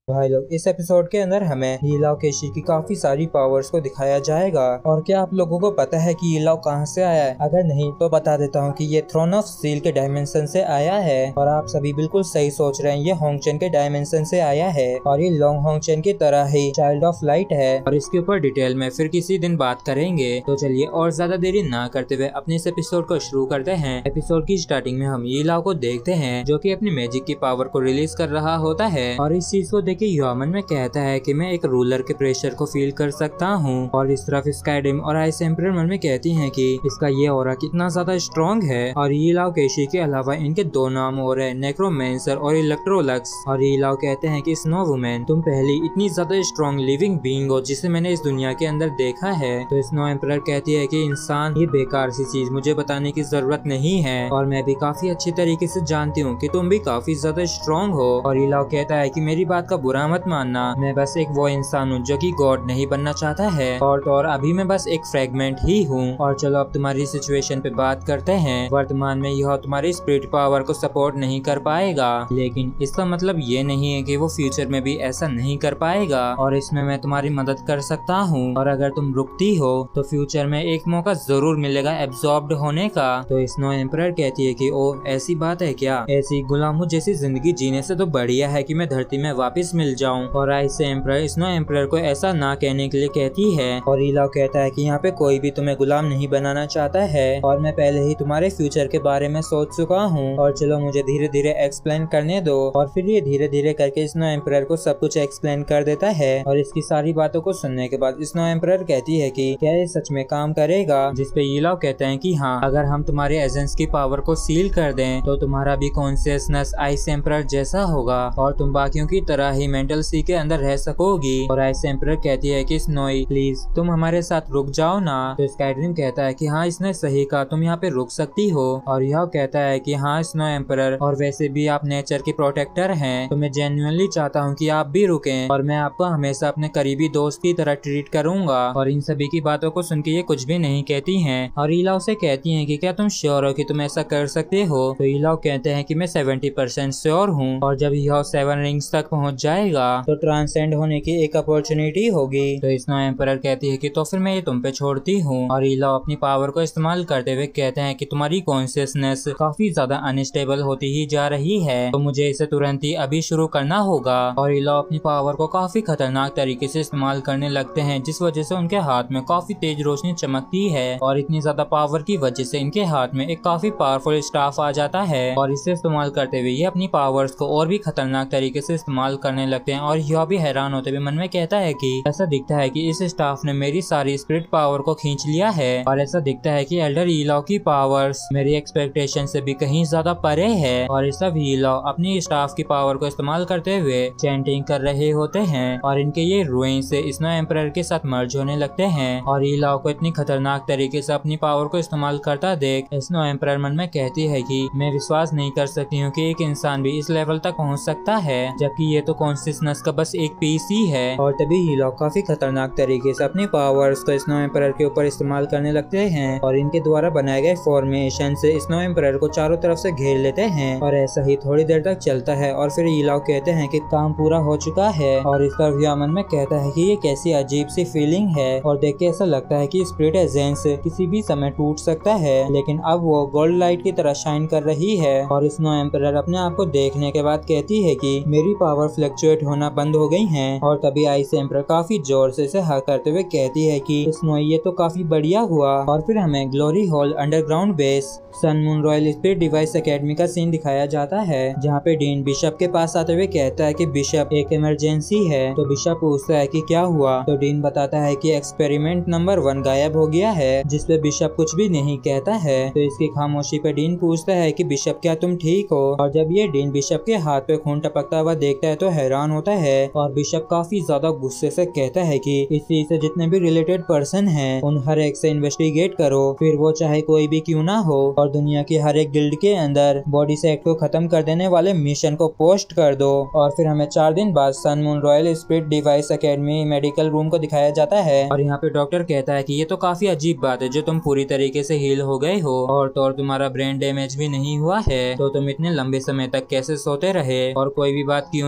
भाई लोग, इस एपिसोड के अंदर हमें हीलाओ केशी की काफी सारी पावर्स को दिखाया जाएगा। और क्या आप लोगों को पता है कि हीलाओ कहाँ से आया है? अगर नहीं तो बता देता हूँ कि ये थ्रोन ऑफ स्टील के डायमेंशन से आया है। और आप सभी बिल्कुल सही सोच रहे हैं, ये होंगचन के डायमेंशन से आया है। और ये लॉन्ग होंगचन की तरह ही चाइल्ड ऑफ लाइट है। और इसके ऊपर डिटेल में फिर किसी दिन बात करेंगे। तो चलिए और ज्यादा देरी ना करते हुए अपने इस एपिसोड को शुरू करते हैं। एपिसोड की स्टार्टिंग में हम हीलाओ को देखते हैं, जो कि अपनी मैजिक की पावर को रिलीज कर रहा होता है। और इस चीज को कि ह्यूमन में कहता है कि मैं एक रूलर के प्रेशर को फील कर सकता हूँ। और इस तरफ स्काईडिम और आइस एम्परर मन में कहती हैं कि इसका ये ऑरा कितना ज्यादा स्ट्रॉन्ग है। और हीलाओ केशी के अलावा इनके दो नाम और है, नेक्रोमेंसर और इलेक्ट्रोलक्स। और हीलाओ कहते हैं कि स्नो वुमेन, तुम पहली इतनी ज्यादा स्ट्रॉन्ग लिविंग बीइंग हो जिसे मैंने इस दुनिया के अंदर देखा है। तो स्नो एम्परर कहती है कि इंसान, ये बेकार सी चीज मुझे बताने की जरूरत नहीं है। और मैं भी काफी अच्छी तरीके से जानती हूँ कि तुम भी काफी ज्यादा स्ट्रॉन्ग हो। और हीलाओ कहता है कि मेरी बात का बुरा मत मानना, मैं बस एक वो इंसान हूँ जो कि गॉड नहीं बनना चाहता है। और तो और अभी मैं बस एक फ्रेगमेंट ही हूँ। और चलो अब तुम्हारी सिचुएशन पे बात करते हैं। वर्तमान में यह तुम्हारी स्पिरिट पावर को सपोर्ट नहीं कर पाएगा, लेकिन इसका मतलब ये नहीं है कि वो फ्यूचर में भी ऐसा नहीं कर पाएगा। और इसमें मैं तुम्हारी मदद कर सकता हूँ। और अगर तुम रुकती हो तो फ्यूचर में एक मौका जरूर मिलेगा एब्जॉर्ब्ड होने का। तो स्नो एम्परर कहती है कि ओ ऐसी बात है क्या? ऐसी गुलामों जैसी जिंदगी जीने से तो बढ़िया है कि मैं धरती में वापस मिल जाऊं। और आइस एम्परर स्नो एम्परर को ऐसा ना कहने के लिए कहती है। और हीलाओ कहता है कि यहाँ पे कोई भी तुम्हें गुलाम नहीं बनाना चाहता है। और मैं पहले ही तुम्हारे फ्यूचर के बारे में सोच चुका हूँ। और चलो मुझे धीरे धीरे एक्सप्लेन करने दो। और फिर ये धीरे धीरे करके स्नो एम्परर को सब कुछ एक्सप्लेन कर देता है। और इसकी सारी बातों को सुनने के बाद स्नो एम्परर कहती है कि क्या ये सच में काम करेगा? जिसपे हीलाओ कहते हैं कि हाँ, अगर हम तुम्हारे एजेंट्स की पावर को सील कर दें तो तुम्हारा भी कॉन्शियसनेस आइस एम्परर जैसा होगा और तुम बाकियों की तरह ही मेंटल सी के अंदर रह सकोगी। और आइस एम्परर कहती है कि स्नोई प्लीज तुम हमारे साथ रुक जाओ ना। तो स्काईड्रीम कहता है कि हाँ, इसने सही कहा, तुम यहाँ पे रुक सकती हो। और यह कहता है कि हाँ स्नो एम्परर, और वैसे भी आप नेचर के प्रोटेक्टर हैं, तो मैं जेन्युइनली चाहता हूँ कि आप भी रुकें। और मैं आपको हमेशा अपने करीबी दोस्त की तरह ट्रीट करूंगा। और इन सभी की बातों को सुन के ये कुछ भी नहीं कहती हैं। और हीलाओ से कहती हैं कि क्या तुम श्योर हो कि तुम ऐसा कर सकते हो? तो हीलाओ कहते हैं कि मैं 70% श्योर हूँ। और जब यह 7 रिंग्स तक पहुँच जाएगा तो ट्रांसेंड होने की एक अपॉर्चुनिटी होगी। तो स्नो एम्परर कहती है कि तो फिर मैं ये तुम पे छोड़ती हूँ। और हीलाओ अपनी पावर को इस्तेमाल करते हुए कहते हैं कि तुम्हारी कॉन्शियसनेस काफी ज्यादा अनस्टेबल होती ही जा रही है, तो मुझे इसे तुरंत ही अभी शुरू करना होगा। और हीलाओ अपनी पावर को काफी खतरनाक तरीके से इस्तेमाल करने लगते हैं, जिस वजह से उनके हाथ में काफी तेज रोशनी चमकती है। और इतनी ज्यादा पावर की वजह से इनके हाथ में एक काफी पावरफुल स्टाफ आ जाता है। और इसे इस्तेमाल करते हुए ये अपनी पावर्स को और भी खतरनाक तरीके से इस्तेमाल करने लगते हैं। और यह भी हैरान होते हुए मन में कहता है कि ऐसा दिखता है कि इस स्टाफ ने मेरी सारी स्पिरिट पावर को खींच लिया है। और ऐसा दिखता है कि एल्डर हीलाओ की पावर्स मेरी एक्सपेक्टेशन से भी कहीं ज्यादा परे है। और इस सब हीलाओ अपनी स्टाफ की पावर को इस्तेमाल करते हुए चैंटिंग कर रहे होते हैं। और इनके ये रुइन से स्नो एम्परर के साथ मर्ज होने लगते हैं। और हीलाओ को इतनी खतरनाक तरीके से अपनी पावर को इस्तेमाल करता देख स्नो एम्परर मन में कहती है कि मैं विश्वास नहीं कर सकती हूँ कि एक इंसान भी इस लेवल तक पहुँच सकता है, जबकि ये तो कॉन्शियसनेस का बस एक पीस ही है। और तभी हीलाओ काफी खतरनाक तरीके से अपनी पावर्स को स्नो एम्परर के ऊपर इस्तेमाल करने लगते हैं। और इनके द्वारा बनाए गए फॉर्मेशन से स्नो एम्परर को चारों तरफ से घेर लेते हैं। और ऐसा ही थोड़ी देर तक चलता है। और फिर हीलाओ कहते हैं कि काम पूरा हो चुका है। और इस पर ह्यूमन में कहता है कि ये कैसी अजीब सी फीलिंग है। और देख के ऐसा लगता है कि स्पिरिट एजेंस किसी भी समय टूट सकता है, लेकिन अब वो गोल्ड लाइट की तरह शाइन कर रही है। और स्नो एम्परर अपने आप को देखने के बाद कहती है कि मेरी पावर फ्लक्चुएट होना बंद हो गई है। और तभी आइस एम्परर काफी जोर से इसे हाँ करते हुए कहती है कि स्नो ये तो काफी बढ़िया हुआ। और फिर हमें glory hall underground base sun moon royal spirit device academy का सीन दिखाया जाता है, जहाँ पे डीन बिशप के पास आते हुए कहता है कि बिशप एक इमरजेंसी है। तो बिशप पूछता है कि क्या हुआ? तो डीन बताता है कि एक्सपेरिमेंट नंबर 1 गायब हो गया है, जिसपे बिशप कुछ भी नहीं कहता है। तो इसकी खामोशी पे डीन पूछता है कि बिशप क्या तुम ठीक हो? और जब ये डीन बिशप के हाथ पे खून टपकता हुआ देखता है तो हैरान होता है। और बिशप काफी ज्यादा गुस्से से कहता है कि इस चीज से जितने भी रिलेटेड पर्सन हैं उन हर एक से इन्वेस्टिगेट करो, फिर वो चाहे कोई भी क्यों ना हो। और दुनिया की हर एक गिल्ड के अंदर बॉडी सेट को खत्म कर देने वाले मिशन को पोस्ट कर दो। और फिर हमें 4 दिन बाद sun moon royal spirit device academy medical room को दिखाया जाता है। और यहाँ पे डॉक्टर कहता है कि ये तो काफी अजीब बात है जो तुम पूरी तरीके से हील हो गए हो और तो और तुम्हारा ब्रेन डैमेज भी नहीं हुआ है, तो तुम इतने लंबे समय तक कैसे सोते रहे? और कोई भी बात क्यों ना हो तुम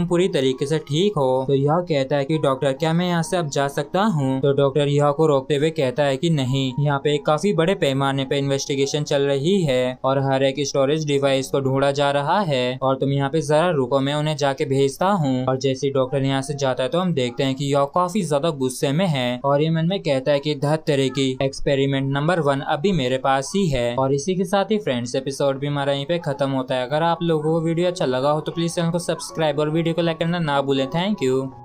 तुम पूरी तरीके से ठीक हो। तो यह कहता है कि डॉक्टर क्या मैं यहाँ से अब जा सकता हूँ। तो डॉक्टर यह को रोकते हुए कहता है कि नहीं, यहाँ पे काफी बड़े पैमाने पे इन्वेस्टिगेशन चल रही है और हर एक स्टोरेज डिवाइस को ढूंढा जा रहा है और तुम यहाँ पे जरा रुको, मैं उन्हें जाके भेजता हूँ। और जैसे डॉक्टर यहाँ से जाता है तो हम देखते हैं कि यह काफी ज्यादा गुस्से में है और ये मन में कहता है कि धत्तेरे की एक्सपेरिमेंट नंबर 1 अभी मेरे पास ही है। और इसी के साथ ही फ्रेंड्स एपिसोड भी हमारा यहीं पे खत्म होता है। अगर आप लोगों को वीडियो अच्छा लगा हो तो प्लीज चैनल को सब्सक्राइब और वीडियो को लाइक करना ना भूलें। Thank you.